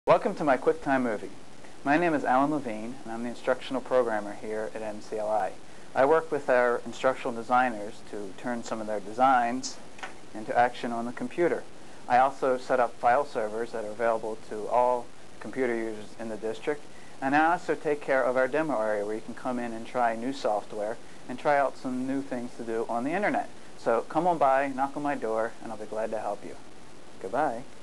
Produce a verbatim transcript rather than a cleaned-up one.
Welcome to my QuickTime movie. My name is Alan Levine, and I'm the instructional programmer here at M C L I. I work with our instructional designers to turn some of their designs into action on the computer. I also set up file servers that are available to all computer users in the district, and I also take care of our demo area where you can come in and try new software and try out some new things to do on the internet. So come on by, knock on my door, and I'll be glad to help you. Goodbye.